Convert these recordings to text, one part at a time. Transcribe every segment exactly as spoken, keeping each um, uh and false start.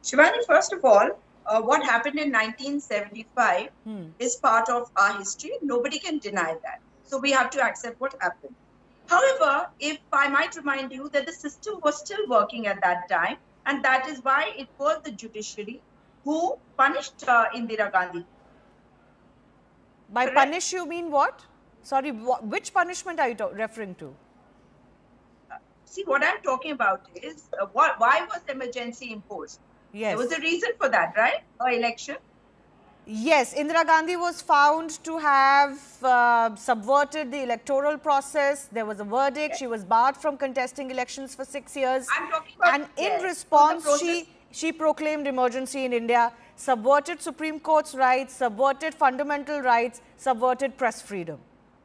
Shivani, first of all, uh, what happened in nineteen seventy-five Hmm. is part of our history. Nobody can deny that. So we have to accept what happened. However, if I might remind you that the system was still working at that time, and that is why it was the judiciary who punished uh, Indira Gandhi. By Correct? punish, you mean what? Sorry, wh which punishment are you referring to? See, what I'm talking about is uh, what, why was emergency imposed? Yes. There was a reason for that, right? Or election. Yes, Indira Gandhi was found to have uh, subverted the electoral process. There was a verdict. Yes. She was barred from contesting elections for six years. I'm talking about, and in yes. response, So she, she proclaimed emergency in India, subverted Supreme Court's rights, subverted fundamental rights, subverted press freedom.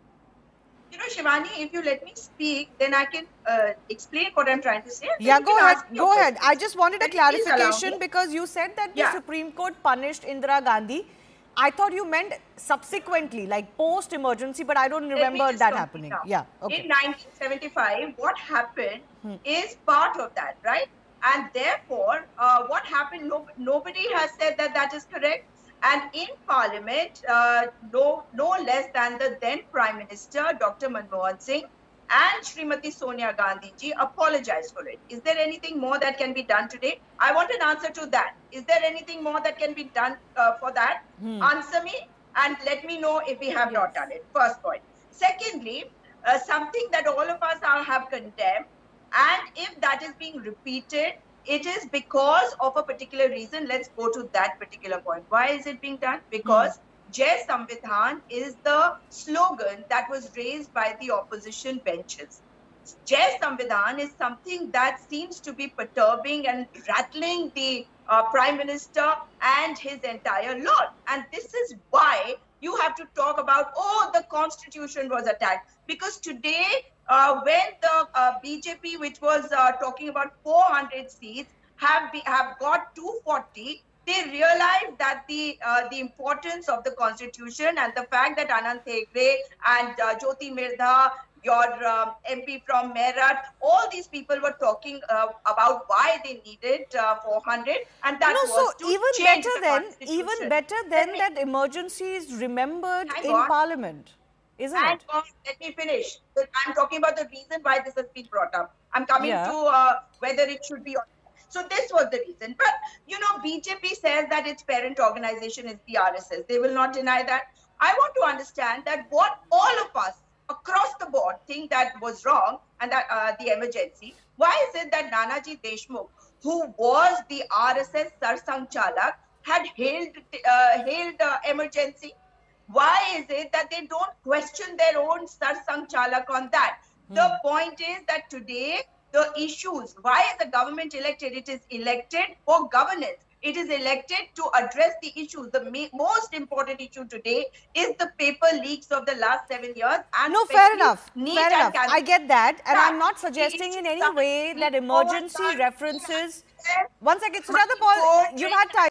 You know, Shivani, if you let me speak, then I can uh, explain what I'm trying to say. Yeah, go ahead. Go ahead. I just wanted a Let clarification because you said that the yeah. Supreme Court punished Indira Gandhi. I thought you meant subsequently, like post-emergency, but I don't remember that happening. Now. Yeah, okay. In nineteen seventy-five, what happened hmm. is part of that, right? And therefore, uh, what happened, no, nobody has said that that is correct. And in Parliament, uh, no, no less than the then Prime Minister, Doctor Manmohan Singh, and Srimati Sonia Gandhi ji apologized for it. Is there anything more that can be done today? I want an answer to that. Is there anything more that can be done uh, for that? Hmm. Answer me and let me know if we have not done it. First point. Secondly, uh, something that all of us are, have condemned, and if that is being repeated, it is because of a particular reason. Let's go to that particular point. Why is it being done? Because mm. Jai Samvidhan is the slogan that was raised by the opposition benches. Jai Samvidhan is something that seems to be perturbing and rattling the uh, Prime Minister and his entire lot. And this is why you have to talk about, oh, the Constitution was attacked. Because today, uh, when the uh, B J P, which was uh, talking about four hundred seats, have, be, have got two forty, they realized that the uh, the importance of the Constitution and the fact that Anand Thekre and uh, Jyoti Mirdha, your um, M P from Meerut, all these people were talking uh, about why they needed uh, four hundred, and that no, was so to even change better the than Constitution. even better than that emergency is remembered in on. Parliament, isn't and it? On, let me finish. I'm talking about the reason why this has been brought up. I'm coming yeah. to uh, whether it should be. So this was the reason. But, you know, B J P says that its parent organization is the R S S. They will not deny that. I want to understand that what all of us across the board think that was wrong and that uh, the emergency. Why is it that Nanaji Deshmukh, who was the R S S Sarsang Chalak, had hailed, uh, hailed uh, emergency? Why is it that they don't question their own Sarsang Chalak on that? Hmm. The point is that today, the issues, why is the government elected? It is elected for governance. It is elected to address the issues. The most important issue today is the paper leaks of the last seven years. And no, fair enough. Fair enough. I get that. And I'm not suggesting in any way that emergency references. One second, Sujata Paul, you've had time.